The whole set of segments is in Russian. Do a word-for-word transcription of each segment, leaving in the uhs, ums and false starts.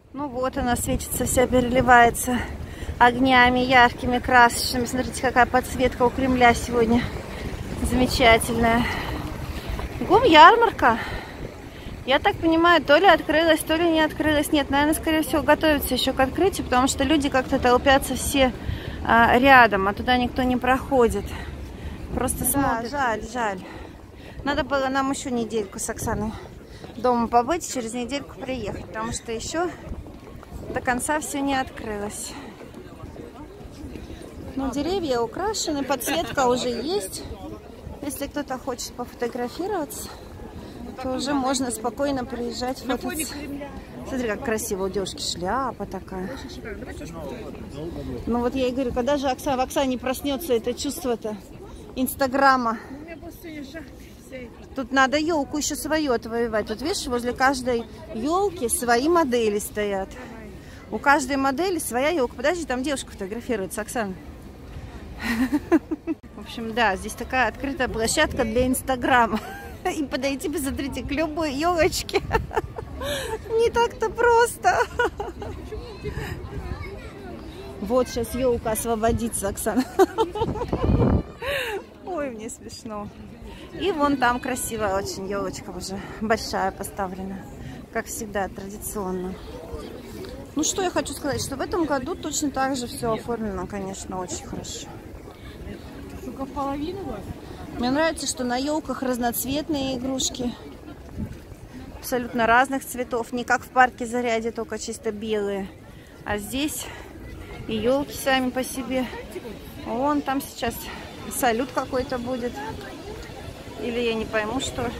Ну вот она светится, вся переливается огнями яркими, красочными. Смотрите, какая подсветка у Кремля сегодня. Замечательная. Гум-ярмарка. Я так понимаю, то ли открылась, то ли не открылась. Нет, наверное, скорее всего, готовится еще к открытию, потому что люди как-то толпятся все а, рядом, а туда никто не проходит. Просто смотрят. Да, жаль, жаль. Надо было нам еще недельку с Оксаной дома побыть, через недельку приехать, потому что еще до конца все не открылось. Но деревья украшены, подсветка уже есть. Если кто-то хочет пофотографироваться, то уже можно спокойно приезжать фототься. Смотри, как красиво у девушки шляпа такая. Ну вот я и говорю, когда же Оксана, в Оксане проснется это чувство-то Инстаграма? Тут надо елку еще свою отвоевать. Тут, видишь, возле каждой елки свои модели стоят. У каждой модели своя елка. Подожди, там девушка фотографируется, Оксана. В общем, да, здесь такая открытая площадка для Инстаграма. И подойти, посмотрите, к любой елочке. Не так-то просто. Вот сейчас елка освободится, Оксана. Ой, мне смешно. И вон там красивая очень елочка уже, большая поставлена. Как всегда, традиционно. Ну, что я хочу сказать, что в этом году точно так же все оформлено, конечно, очень хорошо. Только в половину? Мне нравится, что на елках разноцветные игрушки. Абсолютно разных цветов. Не как в парке Зарядье, только чисто белые. А здесь и елки сами по себе. Вон там сейчас салют какой-то будет. Или я не пойму, что.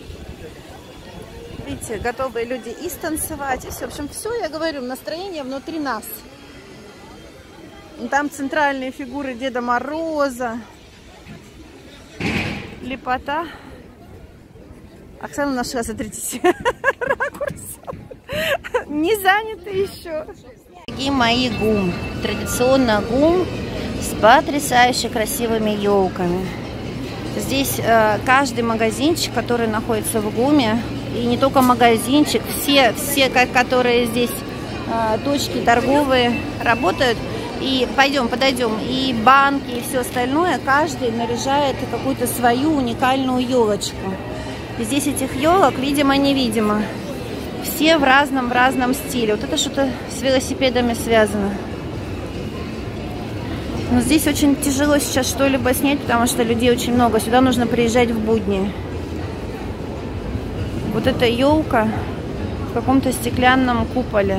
Видите, готовые люди и станцевать, и все. В общем, все, я говорю, настроение внутри нас. Там центральные фигуры Деда Мороза. Лепота. Оксана нашла, смотрите, ракурс. Не занято еще. Дорогие мои, ГУМ. Традиционно ГУМ с потрясающе красивыми елками. Здесь э, каждый магазинчик, который находится в ГУМе, и не только магазинчик, все, все которые здесь э, точки торговые работают. И пойдем, подойдем, и банки, и все остальное, каждый наряжает какую-то свою уникальную елочку. И здесь этих елок, видимо-невидимо, все в разном, в разном стиле. Вот это что-то с велосипедами связано. Но здесь очень тяжело сейчас что-либо снять, потому что людей очень много. Сюда нужно приезжать в будни. Вот эта елка в каком-то стеклянном куполе.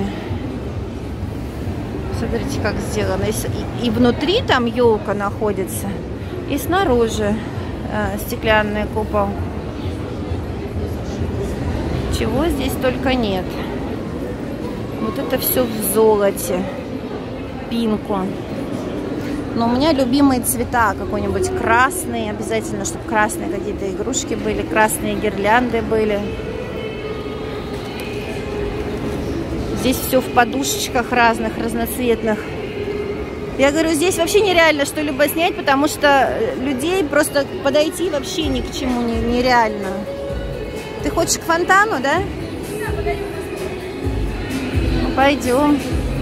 Смотрите, как сделано. И, и внутри там елка находится, и снаружи э, стеклянный купол. Чего здесь только нет. Вот это все в золоте. Пинку. Но у меня любимые цвета, какой-нибудь красный. Обязательно, чтобы красные какие-то игрушки были, красные гирлянды были. Здесь все в подушечках разных, разноцветных. Я говорю, здесь вообще нереально что-либо снять, потому что людей просто подойти вообще ни к чему не, нереально. Ты хочешь к фонтану, да? Ну, пойдем.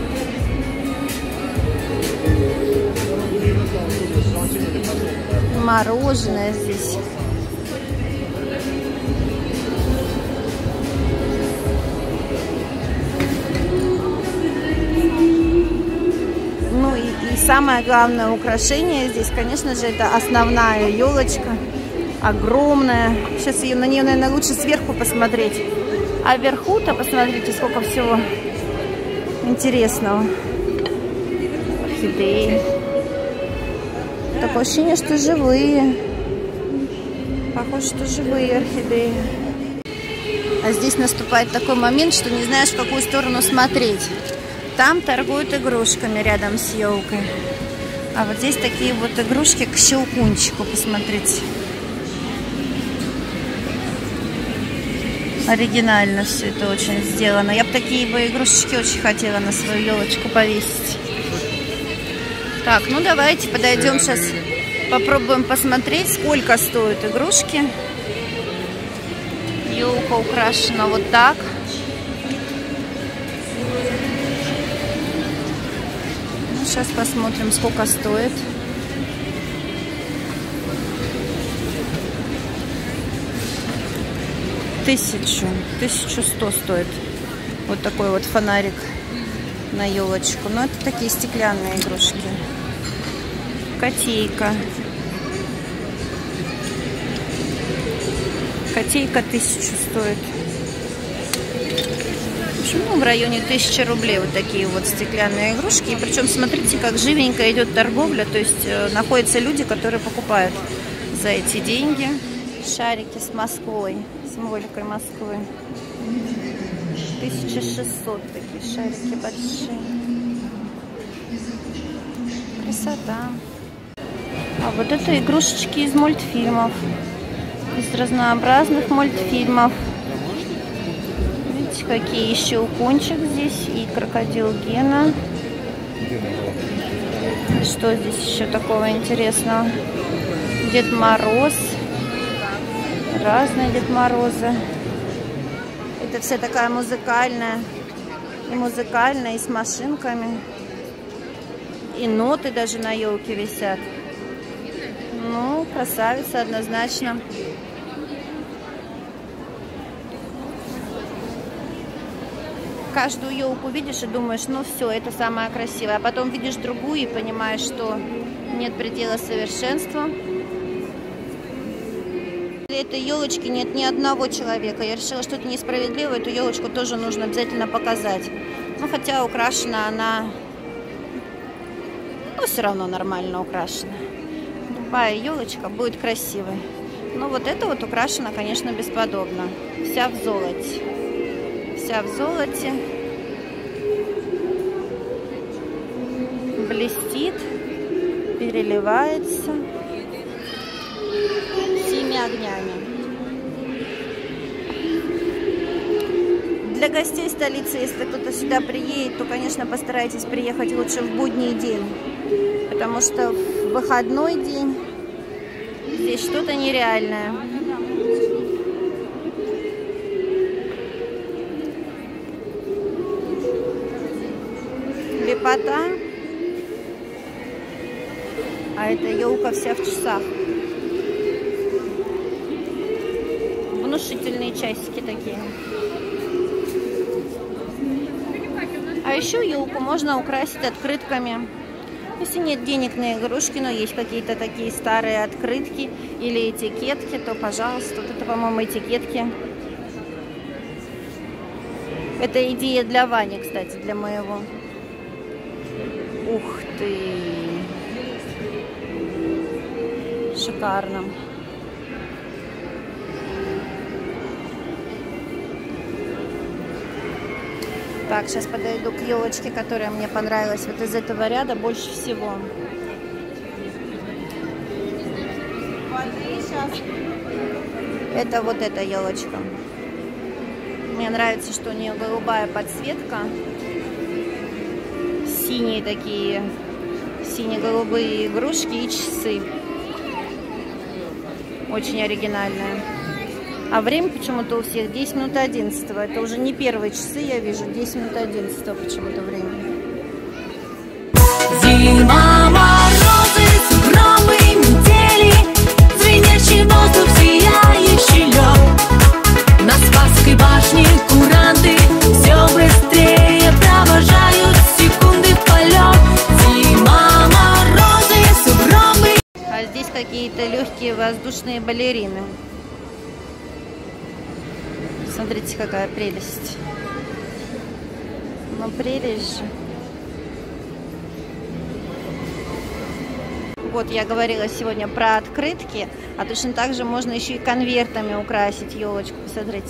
Мороженое здесь. Ну и, и самое главное украшение здесь, конечно же, это основная елочка. Огромная. Сейчас ее, на нее, наверное, лучше сверху посмотреть. А вверху-то посмотрите, сколько всего интересного. Орхидеи. Такое ощущение, что живые. Похоже, что живые орхидеи. А здесь наступает такой момент, что не знаешь, в какую сторону смотреть. Там торгуют игрушками рядом с елкой. А вот здесь такие вот игрушки к щелкунчику, посмотрите. Оригинально все это очень сделано. Я бы такие бы игрушечки очень хотела на свою елочку повесить. Так, ну давайте подойдем сейчас, попробуем посмотреть, сколько стоят игрушки. Елка украшена вот так. Сейчас посмотрим, сколько стоит. Тысячу. Тысячу сто стоит. Вот такой вот фонарик на елочку. Но это такие стеклянные игрушки. Котейка. Котейка тысячу стоит. В общем, ну, в районе тысячи рублей вот такие вот стеклянные игрушки. И причем, смотрите, как живенько идет торговля. То есть э, находятся люди, которые покупают за эти деньги. Шарики с Москвой, символикой Москвы. тысяча шестьсот такие шарики большие. Красота. А вот это игрушечки из мультфильмов. Из разнообразных мультфильмов. Видите, какие еще укончик здесь. И крокодил Гена. Что здесь еще такого интересного? Дед Мороз. Разные Дед Морозы. Это вся такая музыкальная. И музыкальная, и с машинками. И ноты даже на елке висят. Ну, красавица однозначно. Каждую елку видишь и думаешь, ну все, это самое красивое. А потом видишь другую и понимаешь, что нет предела совершенства. Для этой елочки нет ни одного человека. Я решила, что это несправедливо. Эту елочку тоже нужно обязательно показать. Ну, хотя украшена она, ну, все равно нормально украшена. Любая елочка будет красивой. Но вот эта вот украшена, конечно, бесподобно. Вся в золоте. Вся в золоте. Блестит. Переливается. Всеми огнями. Для гостей столицы, если кто-то сюда приедет, то, конечно, постарайтесь приехать лучше в будний день. Потому что в выходной день здесь что-то нереальное. Лепота. А эта елка вся в часах. Внушительные часики такие. А еще елку можно украсить открытками. Если нет денег на игрушки, но есть какие-то такие старые открытки или этикетки, то, пожалуйста, вот это, по-моему, этикетки. Это идея для Вани, кстати, для моего. Ух ты! Шикарно. Так, сейчас подойду к елочке, которая мне понравилась вот из этого ряда больше всего. Это вот эта елочка. Мне нравится, что у нее голубая подсветка. Синие такие, сине-голубые игрушки и часы. Очень оригинальная. А время почему-то у всех десять минут одиннадцатого. Это уже не первые часы, я вижу. десять минут одиннадцатого почему-то время. Зима, морозы, сугробы, метели, звенящий воздух, сияющий лед. На Спасской башне куранты все быстрее провожают секунды в полет. Зима, морозы, сугробы. А здесь какие-то легкие воздушные балерины. Смотрите, какая прелесть. Ну, прелесть же. Вот я говорила сегодня про открытки, а точно так же можно еще и конвертами украсить елочку. Посмотрите,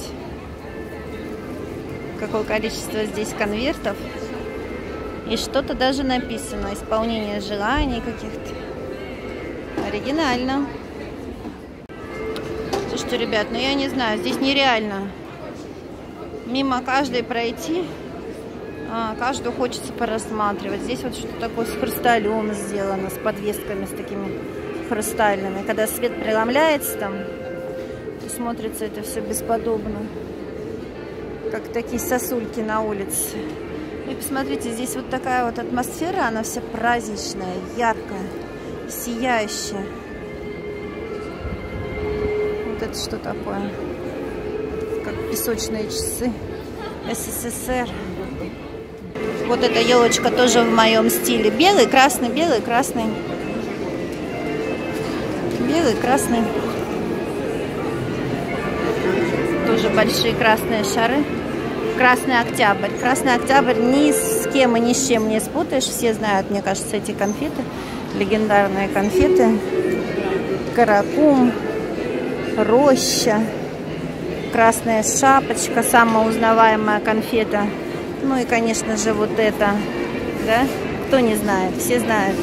какое количество здесь конвертов. И что-то даже написано. Исполнение желаний каких-то. Оригинально. Слушайте, ребят, ну я не знаю, здесь нереально мимо каждой пройти. А, каждую хочется порассматривать. Здесь вот что-то такое с хрусталем сделано, с подвесками, с такими хрустальными. Когда свет преломляется там, то смотрится это все бесподобно. Как такие сосульки на улице. И посмотрите, здесь вот такая вот атмосфера, она вся праздничная, яркая, сияющая. Вот это что такое? Как песочные часы СССР. Вот эта елочка тоже в моем стиле. Белый, красный, белый, красный. Белый, красный. Тоже большие красные шары. Красный октябрь. Красный октябрь ни с кем и ни с чем не спутаешь. Все знают, мне кажется, эти конфеты. Легендарные конфеты. Каракум. Роща. Красная шапочка. Самая узнаваемая конфета. Ну и, конечно же, вот это. Да? Кто не знает? Все знают.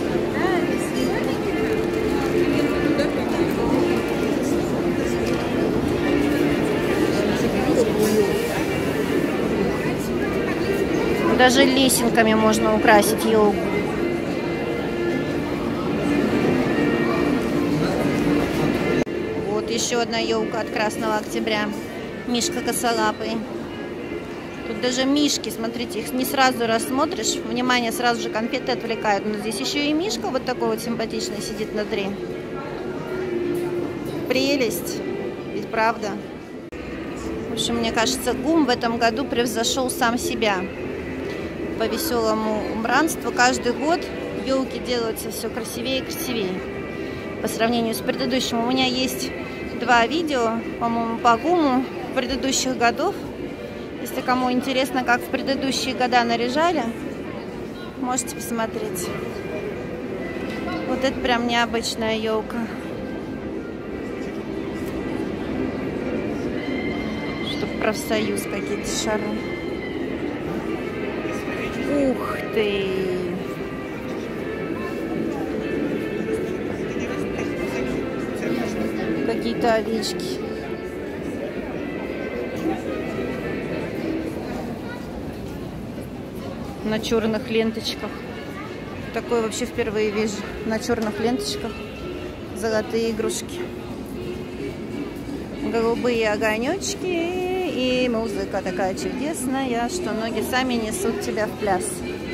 Даже лесенками можно украсить елку. Вот еще одна елка от Красного Октября. Мишка косолапый. Тут даже мишки, смотрите, их не сразу рассмотришь. Внимание, сразу же конфеты отвлекают. Но здесь еще и мишка вот такой вот симпатичный сидит внутри. Прелесть. Ведь правда? В общем, мне кажется, ГУМ в этом году превзошел сам себя. По веселому убранству. Каждый год елки делаются все красивее и красивее. По сравнению с предыдущим. У меня есть два видео, по-моему, по ГУМу предыдущих годов. Если кому интересно, как в предыдущие года наряжали, можете посмотреть. Вот это прям необычная елка. Чтоб профсоюз какие-то шары. Ух ты! Какие-то овечки. На черных ленточках. Такое вообще впервые вижу. На черных ленточках золотые игрушки. Голубые огонечки. И музыка такая чудесная, что ноги сами несут тебя в пляс.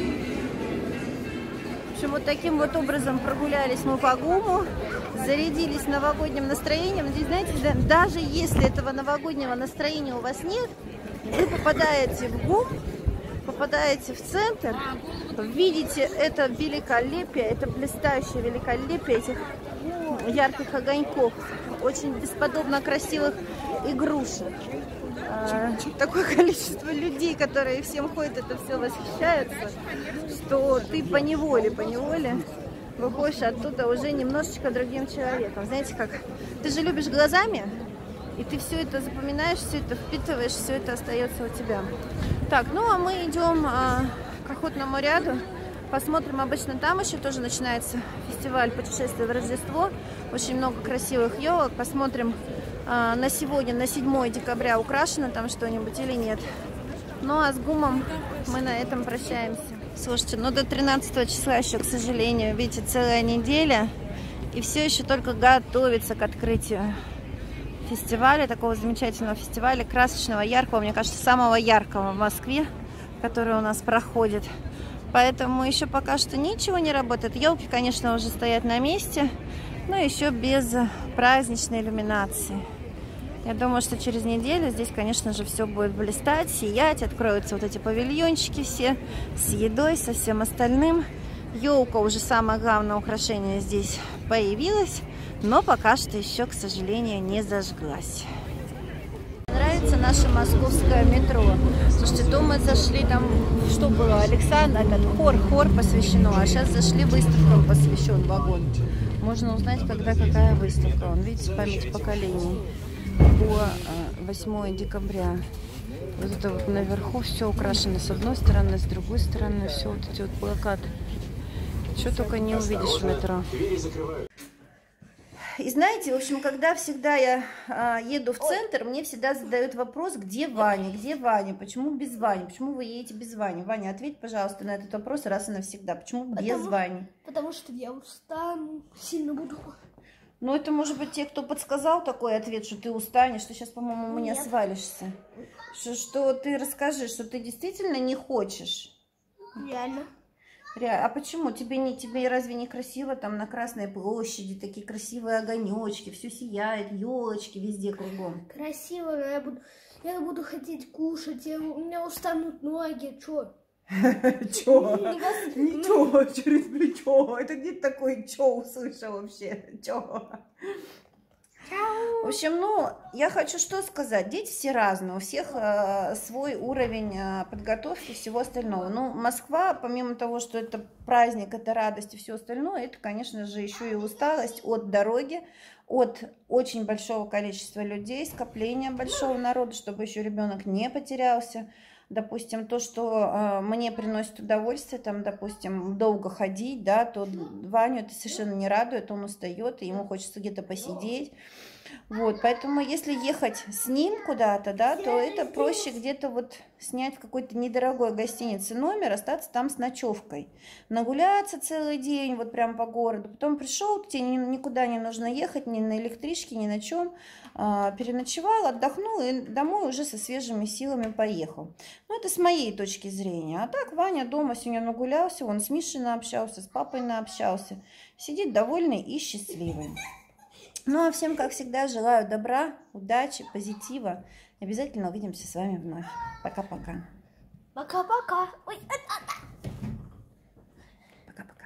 В общем, вот таким вот образом прогулялись мы по ГУМу. Зарядились новогодним настроением. Здесь, знаете, даже если этого новогоднего настроения у вас нет, вы попадаете в ГУМ, попадаете в центр, видите это великолепие, это блистающее великолепие этих ярких огоньков, очень бесподобно красивых игрушек. А, такое количество людей, которые всем ходят, это все восхищаются, что ты поневоле, поневоле выходишь оттуда уже немножечко другим человеком. Знаете как? Ты же любишь глазами, и ты все это запоминаешь, все это впитываешь, все это остается у тебя. Так, ну а мы идем а, к охотному ряду. Посмотрим, обычно там еще тоже начинается фестиваль путешествия в Рождество. Очень много красивых елок. Посмотрим а, на сегодня, на седьмое декабря, украшено там что-нибудь или нет. Ну а с ГУМом мы на этом прощаемся. Слушайте, ну до тринадцатого числа еще, к сожалению, видите, целая неделя. И все еще только готовится к открытию фестиваля, такого замечательного фестиваля, красочного, яркого, мне кажется, самого яркого в Москве, который у нас проходит. Поэтому еще пока что ничего не работает. Елки, конечно, уже стоят на месте, но еще без праздничной иллюминации. Я думаю, что через неделю здесь, конечно же, все будет блистать, сиять, откроются вот эти павильончики все с едой, со всем остальным. Елка уже самое главное украшение здесь появилась, но пока что еще, к сожалению, не зажглась. Нравится наше московское метро. Слушайте, то мы зашли, там, что было, Александр, этот хор, хор посвящено, а сейчас зашли, выставкам посвящен вагон. Можно узнать, когда какая выставка. Вон, видите, память поколений. По восьмое декабря. Вот это вот наверху все украшено с одной стороны, с другой стороны, все вот эти вот плакаты. Что только не увидишь в метро. И знаете, в общем, когда всегда я а, еду в центр, мне всегда задают вопрос, где Ваня, где Ваня, почему без Вани, почему вы едете без Вани? Ваня, ответь, пожалуйста, на этот вопрос раз и навсегда, почему без потому, Вани? Потому что я устану, сильно буду. Ну, это может быть те, кто подсказал такой ответ, что ты устанешь, что сейчас, по-моему, мне свалишься. Что, что ты расскажи, что ты действительно не хочешь. Реально. Ре- А почему? Тебе не тебе разве не красиво там на Красной площади, такие красивые огонечки, все сияет, елочки везде кругом. Красиво, но я буду, я буду хотеть кушать, я- у меня устанут ноги, чё? Чё? Ничего, через плечо. Это где такое чё услышал вообще? Чё? В общем, ну, я хочу что сказать. Дети все разные, у всех э, свой уровень э, подготовки и всего остального. Ну, Москва, помимо того, что это праздник, это радость и все остальное, это, конечно же, еще и усталость от дороги, от очень большого количества людей, скопления большого народа, чтобы еще ребенок не потерялся. Допустим, то, что э, мне приносит удовольствие, там, допустим, долго ходить, да, то Ваню это совершенно не радует, он устает, и ему хочется где-то посидеть. Вот, поэтому если ехать с ним куда-то, да, то это проще где-то вот снять в какой-то недорогой гостинице номер, остаться там с ночевкой. Нагуляться целый день вот прям по городу, потом пришел, тебе никуда не нужно ехать, ни на электричке, ни на чем, переночевал, отдохнул и домой уже со свежими силами поехал. Ну, это с моей точки зрения. А так Ваня дома сегодня нагулялся, он с Мишей наобщался, с папой наобщался, сидит довольный и счастливый. Ну, а всем, как всегда, желаю добра, удачи, позитива. Обязательно увидимся с вами вновь. Пока-пока. Пока-пока. Ой, Пока-пока.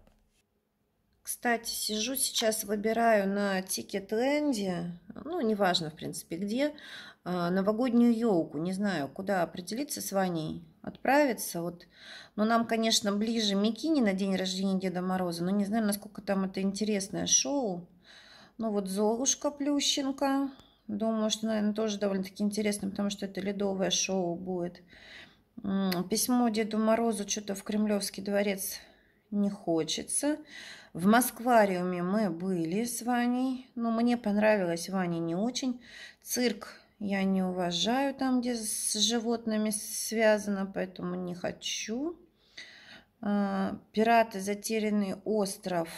Кстати, сижу сейчас, выбираю на Тикетленде, ну, неважно, в принципе, где, новогоднюю елку. Не знаю, куда определиться с Ваней, отправиться. Вот. Но нам, конечно, ближе Микини на день рождения Деда Мороза, но не знаю, насколько там это интересное шоу. Ну вот Золушка Плющенко. Думаю, что, наверное, тоже довольно-таки интересно, потому что это ледовое шоу будет. Письмо Деду Морозу что-то в Кремлевский дворец не хочется. В Москвариуме мы были с Ваней. Но мне понравилось, Ване не очень. Цирк я не уважаю, там, где с животными связано, поэтому не хочу. Пираты, затерянный остров.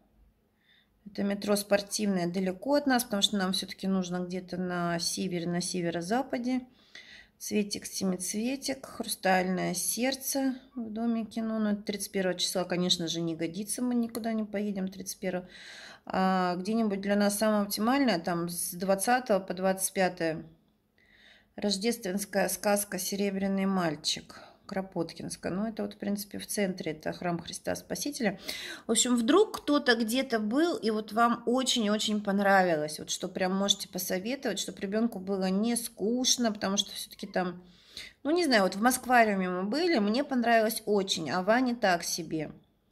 Это метро Спортивное далеко от нас, потому что нам все-таки нужно где-то на севере, на северо-западе. Цветик-семицветик, Хрустальное сердце в Доме кино. Но тридцать первого числа, конечно же, не годится, мы никуда не поедем тридцать первого. А где-нибудь для нас самое оптимальное, там с двадцатого по двадцать пятое. Рождественская сказка «Серебряный мальчик». Кропоткинская. Ну, это вот, в принципе, в центре. Это храм Христа Спасителя. В общем, вдруг кто-то где-то был, и вот вам очень-очень понравилось. Вот что прям можете посоветовать, чтобы ребенку было не скучно, потому что все-таки там, ну, не знаю, вот в Москвариуме мы были, мне понравилось очень, а Ване так себе.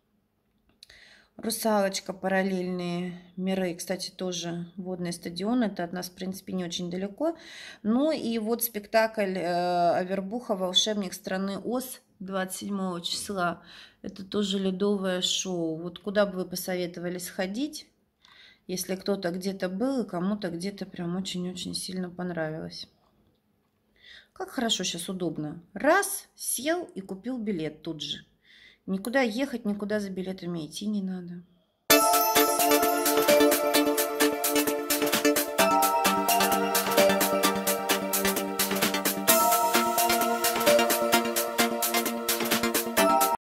Русалочка, параллельные миры, кстати, тоже водный стадион, это от нас, в принципе, не очень далеко. Ну и вот спектакль э, Авербуха «Волшебник страны Оз» двадцать седьмого числа. Это тоже ледовое шоу. Вот куда бы вы посоветовали сходить, если кто-то где-то был и кому-то где-то прям очень-очень сильно понравилось. Как хорошо сейчас, удобно. Раз, сел и купил билет тут же. Никуда ехать, никуда за билетами идти не надо.